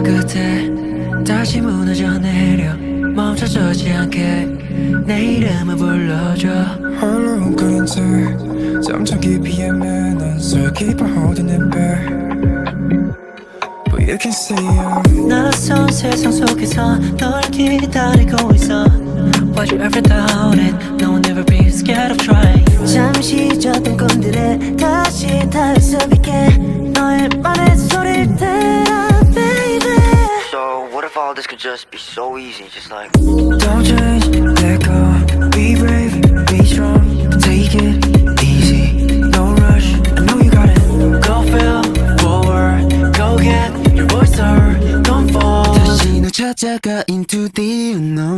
끝에 다시 무너져 내려 멈춰서지 않게 내 이름을 불러줘. 홀로 그린 채 점점 깊이 헤매는 술 keep on holding it back But you can see I'm 낯선 세상 속에서 널 기다리고 있어. Why'd you ever doubt it? No one ever be scared of trying. 잠시 잊었던 꿈들에 다시 닿을 수 있게 너의 맘의 소리를 들어 baby. So what if all this could just be so easy, just like Don't change, let go Be brave, be strong Take it easy, no rush I know you got it Go feel forward, go get your voice heard. Don't fall. 다시 널 찾아가 into the unknown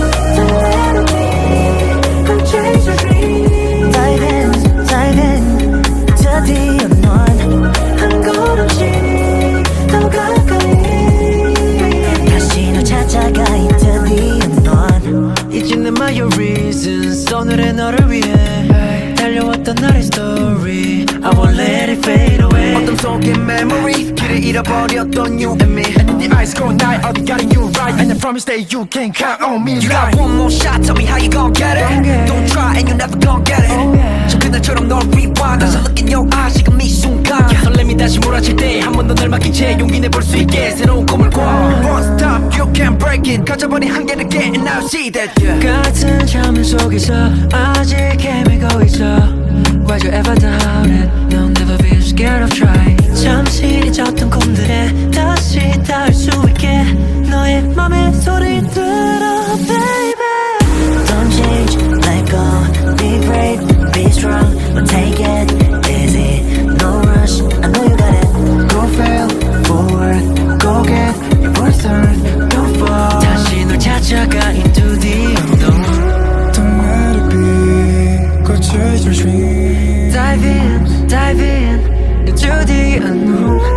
Don't chase your dream. Dive in to the unknown. 한 걸음씩 더 가까이 다시 널 찾아가 into the unknown. 이제는 my reasons 오늘의 너를 위해 달려왔던 나의 story. I won't let it fade away. 어둠 속의 memory 길을 잃어버렸던 you and me And in the eyes go night I'll be guiding you right And I promise that you can count on me You got one more shot, tell me how you gon' get it Don't try and you never gon' get it 저 그날처럼 널 rewind 다시 look in your eyes 지금 이 순간 설렘이 다시 몰아칠 때 한 번 더 널 맡긴 채 용기 내볼 수 있게 새로운 꿈을 꿔. Won't stop, you can't break it 가져버린 한계를 깨 and now see that 같은 잠을 속에서 아직 헤매고 있어. Why'd you ever doubt it? No, never be scared of trying. 잠시 잊었던 꿈들에 다시 닿을 수 있게 너의 맘의 소리 들어 baby. Don't change, let go. Be brave, be strong. But take it easy, no rush. I know you got it. Go fail, forward Go get your voice heard Don't fall 다시 널 찾아가 into the unknown. Don't let it be Go chase your dream Dive in into the unknown.